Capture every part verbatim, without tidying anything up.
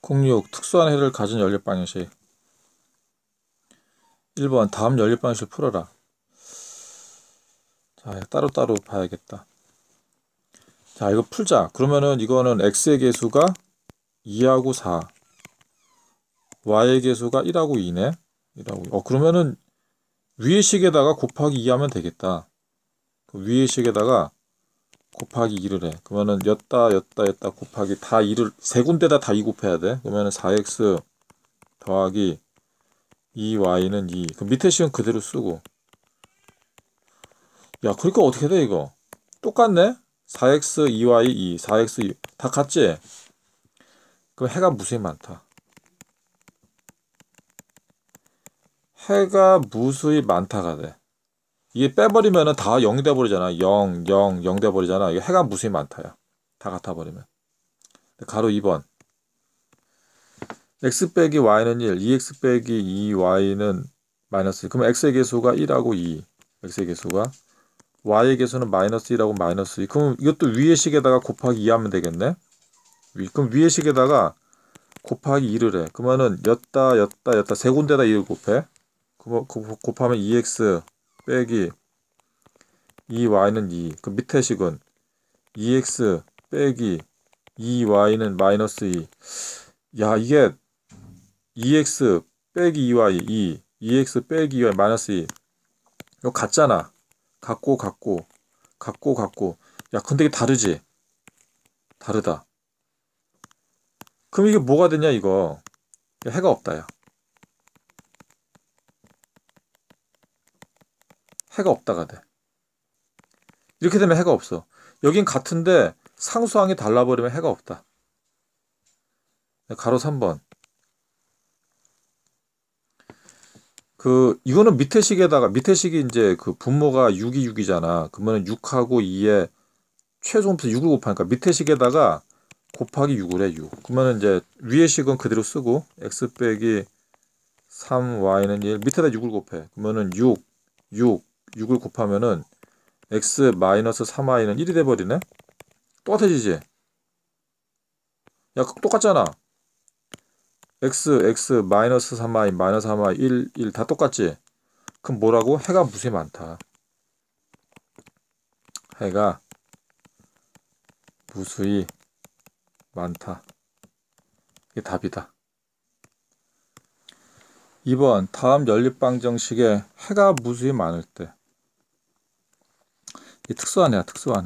공육 특수한 해를 가진 연립 방정식. 일 번 다음 연립 방정식을 풀어라. 자, 따로따로 봐야겠다. 자, 이거 풀자. 그러면은 이거는 x의 개수가 이하고 사, y의 개수가 일하고 이네. 일하고 이. 어, 그러면은 위의 식에다가 곱하기 이 하면 되겠다. 그 위의 식에다가 곱하기 이를 해. 그러면은 였다 였다 였다 곱하기 다 이를 세 군데다 다 이 곱해야 돼. 그러면은 사 엑스 더하기 이 와이는 이. 그 밑에 식은 그대로 쓰고. 야, 그러니까 어떻게 돼 이거? 똑같네? 사 엑스 이 와이 이, 사 엑스 이, 다 같지? 그럼 해가 무수히 많다. 해가 무수히 많다가 돼. 이게 빼버리면은 다 영이 돼버리잖아. 영, 영, 영 돼버리잖아. 이게 해가 무수히 많다야. 다 같아버리면. 가로 이 번. x 빼기 y는 일, 이 엑스 빼기 이 와이는 마이너스 일. 그럼 x의 개수가 일하고 이, x의 개수가. y의 개수는 마이너스 일하고 마이너스 이. 그럼 이것도 위의 식에다가 곱하기 이 하면 되겠네? 위. 그럼 위의 식에다가 곱하기 이를 해. 그러면은 였다 였다 였다 세 군데다 이를 곱해. 그거 곱하면 이 엑스 빼기 이 와이는 이. 그 밑에 식은 이 엑스 빼기 이 와이는 마이너스 이. 야, 이게 이 엑스 빼기 이 와이 이, 이 엑스 빼기 이 와이 마이너스 이. 이거 같잖아. 같고 같고 같고 같고. 야, 근데 이게 다르지? 다르다. 그럼 이게 뭐가 되냐 이거? 해가 없다 야. 해가 없다가 돼. 이렇게 되면 해가 없어. 여긴 같은데 상수항이 달라버리면 해가 없다. 가로 삼 번. 그 이거는 밑에 식에다가 밑에 식이 이제 그 분모가 육이 육이잖아. 그러면 육하고 이에 최소값 육을 곱하니까 밑에 식에다가 곱하기 육을 해. 육. 그러면 이제 위의 식은 그대로 쓰고 x 빼기 삼 와이는 일. 밑에다 육을 곱해. 그러면은 육, 육, 육을 곱하면은 x 마이너스 삼 와이는 일이 돼 버리네. 똑같아지지? 야, 똑같잖아. x, x, 마이너스 삼 와이, 마이너스 삼 와이, 일, 일 다 똑같지? 그럼 뭐라고? 해가 무수히 많다. 해가 무수히 많다. 이게 답이다. 이 번 다음 연립방정식에 해가 무수히 많을 때. 이게 특수한 해야, 특수한 해.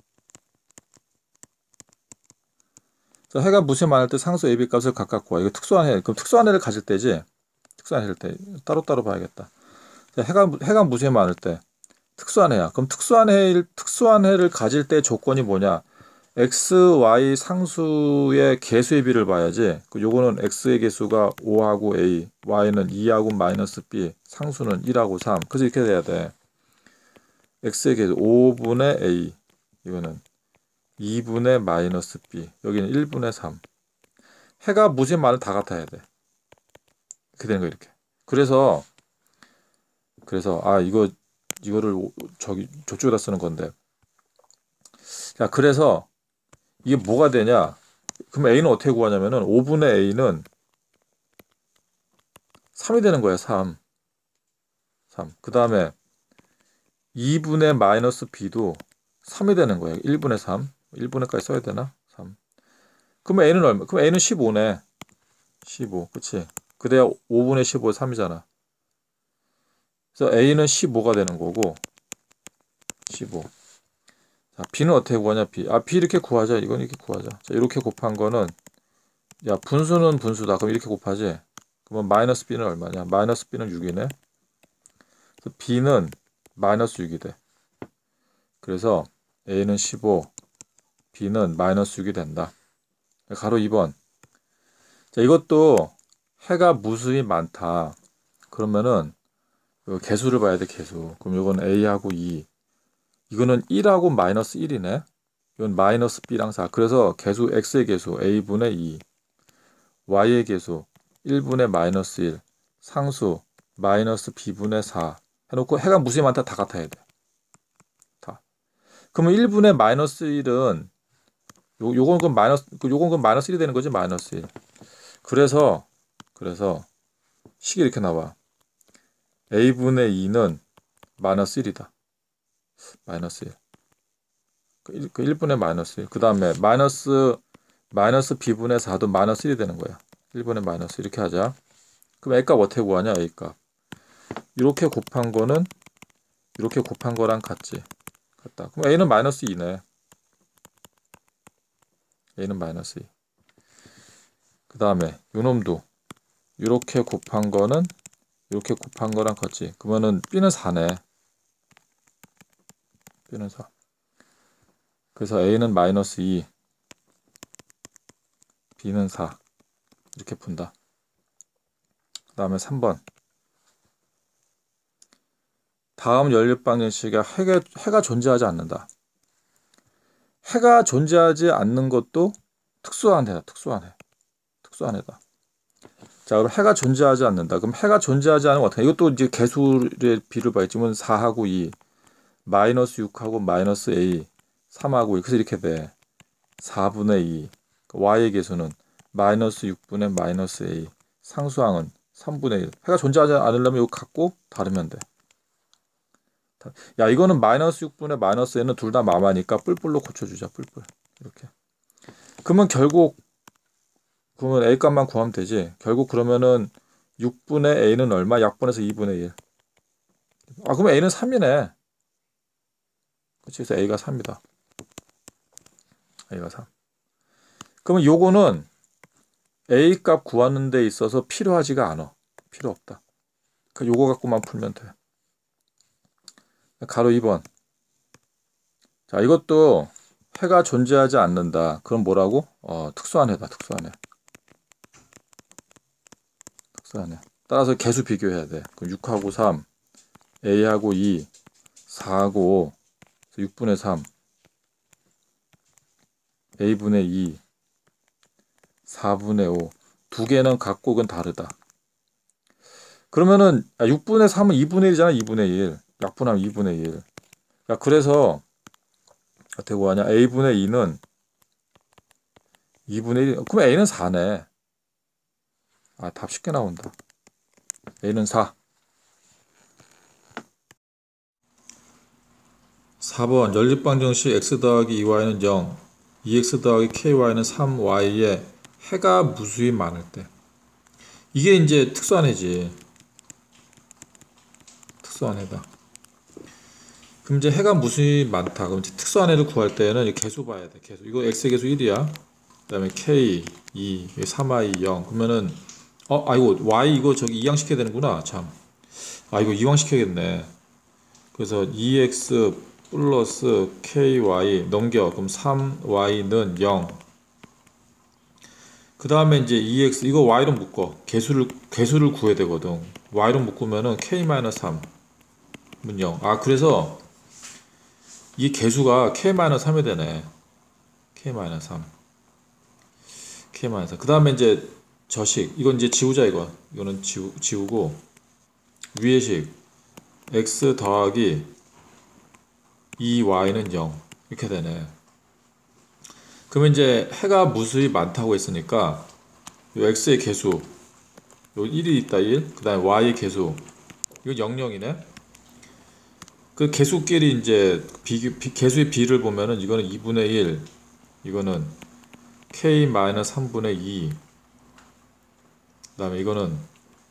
자, 해가 무수히 많을 때 상수 A, B 값을 각각 구하. 이거 특수한 해. 그럼 특수한 해를 가질 때지? 특수한 해일 때. 따로따로 봐야겠다. 자, 해가, 해가 무수히 많을 때. 특수한 해야. 그럼 특수한 해, 특수한 해를 가질 때 조건이 뭐냐? x, y 상수의 개수의 비를 봐야지. 그 요거는 x의 개수가 오하고 a, y는 이하고 마이너스 b, 상수는 일하고 삼. 그래서 이렇게 돼야 돼. x의 개수 오분의 a, 이거는 이분의 마이너스 b, 여기는 일분의 삼. 해가 무수히 많을 다 같아야 돼. 이렇게 되는 거 이렇게. 그래서 그래서 아 이거 이거를 저기 저쪽에다 쓰는 건데. 자, 그래서 이게 뭐가 되냐? 그럼 a는 어떻게 구하냐면은 오분의 a는 삼이 되는 거야. 삼. 삼. 그 다음에 이분의 마이너스 b도 삼이 되는 거야. 일분의 삼. 일분의까지 써야 되나? 삼. 그럼 a는 얼마? 그럼 a는 십오네. 십오. 그치? 그래야 오분의 십오, 삼이잖아. 그래서 a는 십오가 되는 거고, 십오. 자, b는 어떻게 구하냐? b. 아, b 이렇게 구하자. 이건 이렇게 구하자. 자, 이렇게 곱한 거는, 야, 분수는 분수다. 그럼 이렇게 곱하지? 그러면 마이너스 b는 얼마냐? 마이너스 b는 육이네. 그래서 b는 마이너스 육이 돼. 그래서 a는 십오, b는 마이너스 육이 된다. 가로 이 번. 자, 이것도 해가 무수히 많다. 그러면은 개수를 봐야 돼, 개수. 그럼 이건 a하고 이. 이거는 일하고 마이너스 일이네. 이건 마이너스 b랑 사. 그래서 개수 x의 개수 a분의 이, y의 개수 일분의 마이너스 일, 상수 마이너스 b분의 사 해놓고 해가 무수히 많다 다 같아야 돼. 다. 그러면 일분의 마이너스 일은 요, 요건 그 마이너스, 요건 그 마이너스 일이 되는 거지, 마이너스 일. 그래서 그래서 식이 이렇게 나와. a분의 이는 마이너스 일이다. 마이너스 일. 그 일, 그 일분의 마이너스 일. 그 다음에 마이너스 마이너스 b분의 사도 마이너스 일이 되는 거야. 일분의 마이너스 이렇게 하자. 그럼 a값 어떻게 구하냐? a값. 이렇게 곱한 거는 이렇게 곱한 거랑 같지. 같다. 그럼 a는 마이너스 이네. a는 마이너스 이. 그 다음에 요놈도 이렇게 곱한 거는 이렇게 곱한 거랑 같지. 그러면은 b는 사네. b는 사. 그래서 a는 마이너스 이, b는 사. 이렇게 푼다. 그 다음에 삼 번. 다음 연립 방정식에 해가, 해가 존재하지 않는다. 해가 존재하지 않는 것도 특수한 해다. 특수한 해. 특수한 해다. 자, 그럼 해가 존재하지 않는다. 그럼 해가 존재하지 않으면 어떻게? 이것도 이제 개수의 비를 봐야지만 사하고 이, 마이너스 육하고 마이너스 a, 삼하고 이. 그래서 이렇게 돼. 사분의 이. y의 개수는 마이너스 육분의 마이너스 a. 상수항은 삼분의 일. 해가 존재하지 않으려면 이거 갖고 다르면 돼. 야, 이거는 마이너스 육분의 마이너스 a는 둘 다 마마니까 뿔뿔로 고쳐주자. 뿔뿔. 이렇게. 그러면 결국 그러면 a 값만 구하면 되지. 결국 그러면은 육분의 a는 얼마? 약분해서 이분의 일. 아, 그러면 a는 삼이네. 그치? 그래서 a가 삼이다. a가 삼. 그러면 요거는 a 값 구하는 데 있어서 필요하지가 않아. 필요 없다. 그 요거 갖고만 풀면 돼. 가로 이 번. 자, 이것도 해가 존재하지 않는다. 그럼 뭐라고? 어, 특수한 해다. 특수한 해. 특수한 해. 따라서 개수 비교해야 돼. 그럼 육하고 삼, a하고 이, 사하고 오, 육분의 삼, a분의 이, 사분의 오. 두 개는 같고 그건 다르다. 그러면은 육분의 삼은 이분의 일이잖아. 이분의 일. 약분하면 이분의 일. 야, 그래서 어떻게 구하냐? a분의 이는 이분의 일. 그럼 a는 사네. 아, 답 쉽게 나온다. a는 사. 사 번 연립방정식 x 더하기 이 와이는 영, 이 엑스 더하기 ky,는 삼 와이에 해가 무수히 많을 때. 이게 이제 특수한 해지. 특수한 해다. 그럼 이제 해가 무수히 많다. 그럼 이제 특수한 해를 구할 때는 이 개수 봐야 돼. 개수. 이거 x의 개수 일이야. 그 다음에 k, 이, 삼 와이, 영. 그러면은 어, 아이고 y 이거 저기 이항시켜야 되는구나. 참. 아, 이거 이항시켜야겠네. 그래서 이 엑스 플러스 ky 넘겨. 그럼 삼 와이는 영. 그 다음에 이제 이 엑스 이거 y로 묶어. 개수를 개수를 구해야 되거든. y로 묶으면은 k-삼 은 영. 아, 그래서 이 개수가 k-삼이 되네. k-삼. k-삼. 그 다음에 이제 저식. 이건 이제 지우자 이거. 이거는 지우, 지우고 위의 식 x 더하기 이 와이는 영. 이렇게 되네. 그러면 이제 해가 무수히 많다고 했으니까 요 x의 개수 요 일이 있다. 일. 그 다음에 y의 개수 이거 영, 영이네. 그 개수끼리 이제 비, 비, 개수의 비를 보면은 이거는 이분의 일, 이거는 k-삼분의 이, 그 다음에 이거는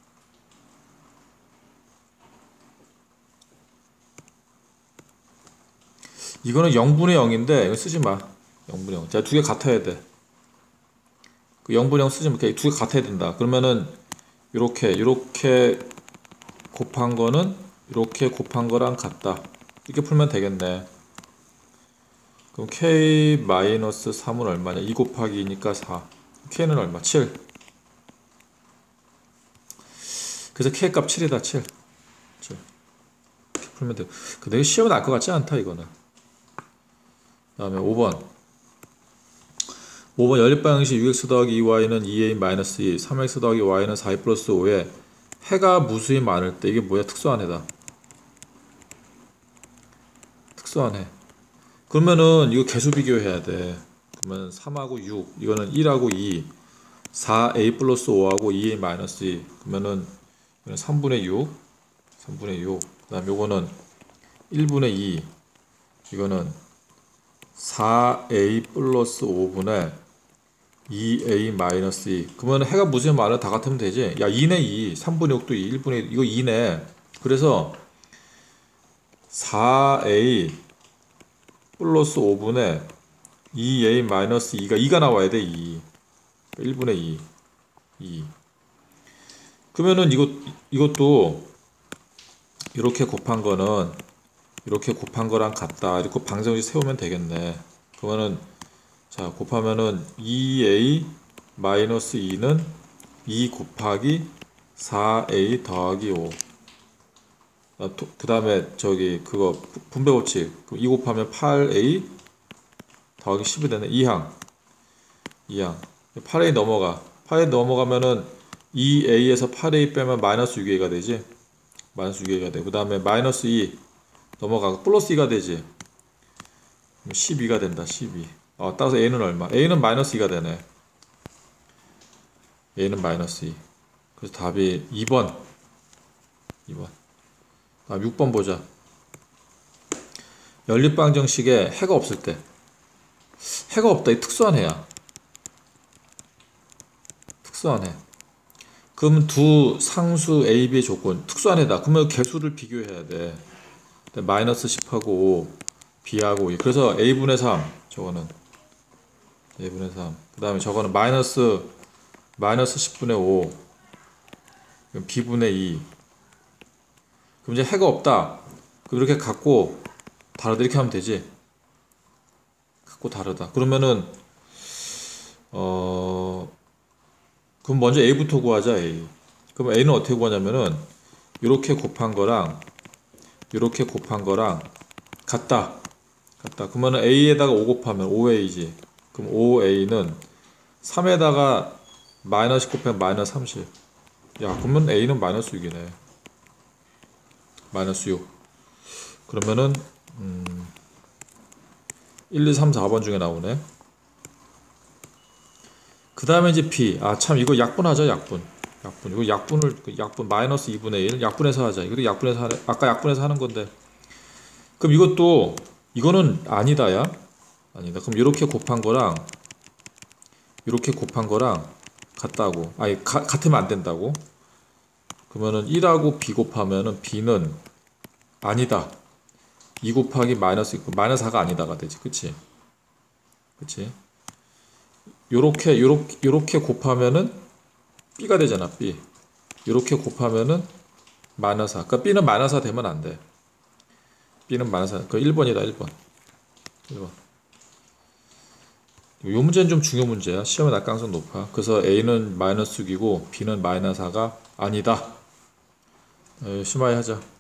이거는 영분의 영인데 이거 쓰지마. 영분의 영. 자, 두 개 같아야 돼. 그 영분의 영 쓰지마. 두 개 같아야 된다. 그러면은 요렇게 요렇게 곱한 거는 이렇게 곱한 거랑 같다. 이렇게 풀면 되겠네. 그럼 k-삼은 얼마냐? 이 곱하기 이니까 사. k는 얼마? 칠. 그래서 k 값 칠이다. 칠. 칠. 이렇게 풀면 돼. 근데 시험에 날 것 같지 않다 이거는. 그 다음에 오 번. 오 번 연립방정식 육 엑스 더하기 이 와이는 이 에이 마이너스 이, 삼 엑스 더하기 y는 사 이 플러스 오에 해가 무수히 많을 때. 이게 뭐야? 특수한 해다. 특수한 해. 그러면은 이거 개수 비교해야 돼. 그러면 삼하고 육, 이거는 일하고 이, 사 에이 플러스 오하고 이 에이 마이너스 이 그러면은 이거는 삼분의 육 삼분의 육 그 다음 요거는 일분의 이 이거는 사 에이 플러스 오분의 이 에이 마이너스 이 그러면 해가 무슨 말을 다 같으면 되지. 야 이네 이 삼분의 육도 이 일분의 일 이거 이네. 그래서 사 에이 플러스 오분의 이 에이 마이너스 이가 이가 나와야 돼. 이 일분의 이 이 그러면은 이것 이것도 이렇게 곱한 거는 이렇게 곱한 거랑 같다. 이렇게 방정식 세우면 되겠네. 그러면은 자 곱하면은 이 에이 마이너스 이는 이 곱하기 사 에이 더하기 오. 그 다음에 저기 그거 분배 법칙 이 곱하면 팔 에이 더하기 십이 되네. 이항 이항 팔 에이 넘어가 팔 에이 넘어가면은 이 에이에서 팔 에이 빼면 마이너스 육 에이가 되지. 마이너스 육 에이가 돼. 그 다음에 마이너스 이 넘어가고 플러스 이가 되지. 십이가 된다. 십이. 어, 따라서 a는 얼마? a는 마이너스 이가 되네. a는 마이너스 이. 그래서 답이 이 번. 이 번. 다음 육 번 보자. 연립방정식에 해가 없을 때. 해가 없다. 이 특수한 해야. 특수한 해. 그럼 두 상수 A, B의 조건. 특수한 해다. 그러면 개수를 비교해야 돼. 마이너스 십하고 오, B하고 이. 그래서 A분의 삼. 저거는. A분의 삼. 그 다음에 저거는 마이너스, 마이너스 십분의 오. B분의 이. 그럼 이제 해가 없다. 그럼 이렇게 갖고 다르다. 이렇게 하면 되지. 갖고 다르다. 그러면은, 어, 그럼 먼저 A부터 구하자. A. 그럼 A는 어떻게 구하냐면은, 이렇게 곱한 거랑, 이렇게 곱한 거랑 같다. 같다. 그러면은 A에다가 오 곱하면 오 에이지. 그럼 오 에이는 삼에다가 마이너스 곱하면 마이너스 삼십. 야, 그러면 A는 마이너스 육이네. 마이너스 육. 그러면은, 음, 일, 이, 삼, 사 번 중에 나오네. 그 다음에 이제 B. 아, 참, 이거 약분하자, 약분. 약분. 이거 약분을, 약분, 마이너스 이분의 일. 약분해서 하자. 이것도 약분해서 하네. 아까 약분해서 하는 건데. 그럼 이것도, 이거는 아니다, 야. 아니다. 그럼 이렇게 곱한 거랑, 이렇게 곱한 거랑 같다고. 아니, 가, 같으면 안 된다고. 그러면은 일하고 B 곱하면은 B는 아니다. 이 곱하기 마이너스, 마이너스 사가 아니다가 되지. 그치? 그치? 요렇게, 요렇게, 요렇게 곱하면은 B가 되잖아, B. 요렇게 곱하면은 마이너스 사. 그러니까 B는 마이너스 사 되면 안 돼. B는 마이너스 사. 그 일 번이다, 일 번. 일 번. 요 문제는 좀 중요 문제야. 시험에 날 가능성 높아. 그래서 A는 마이너스 육이고 B는 마이너스 사가 아니다. 에, 심하게 하자.